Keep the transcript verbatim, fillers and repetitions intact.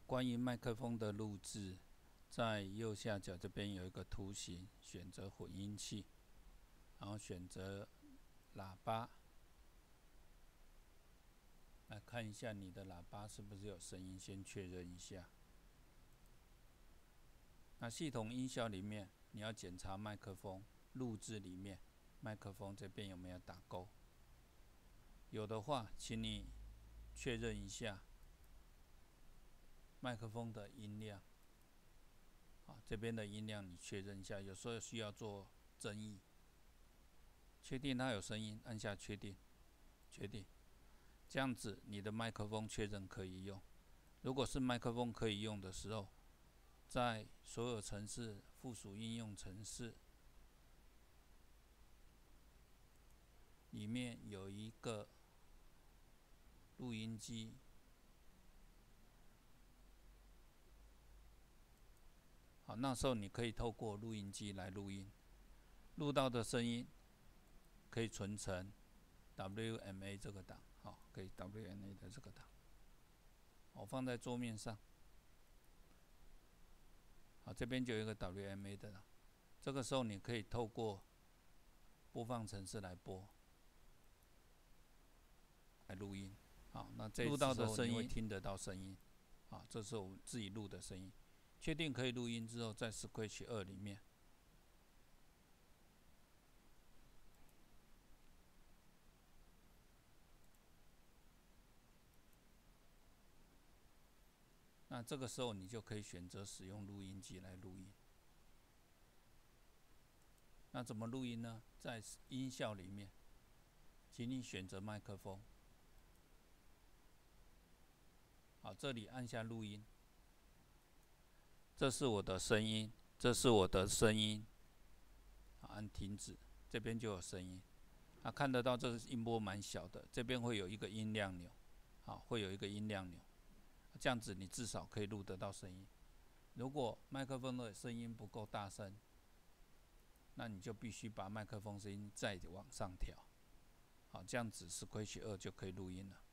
关于麦克风的录制，在右下角这边有一个图形，选择混音器，然后选择喇叭，来看一下你的喇叭是不是有声音，先确认一下。那系统音效里面，你要检查麦克风录制里面，麦克风这边有没有打勾？有的话，请你确认一下麦克风的音量。啊，这边的音量你确认一下，有时候需要做增益。确定它有声音，按下确定，确定，这样子你的麦克风确认可以用。如果是麦克风可以用的时候，在所有程式附属应用程式里面有一个录音机。好，那时候你可以透过录音机来录音，录到的声音可以存成 W M A 这个档，好，可以 W M A 的这个档，我放在桌面上。好，这边就有一个 W M A 的档，这个时候你可以透过播放程式来播，来录音。好，那这录到的声音会听得到声音，好，这是我自己录的声音。确定可以录音之后，在 Scratch 二里面，那这个时候你就可以选择使用录音机来录音。那怎么录音呢？在音效里面，请你选择麦克风。好，这里按下录音。这是我的声音，这是我的声音。按停止，这边就有声音。啊，看得到这个音波蛮小的，这边会有一个音量钮，好，会有一个音量钮，这样子你至少可以录得到声音。如果麦克风的声音不够大声，那你就必须把麦克风声音再往上调，好，这样子 Scratch 二就可以录音了。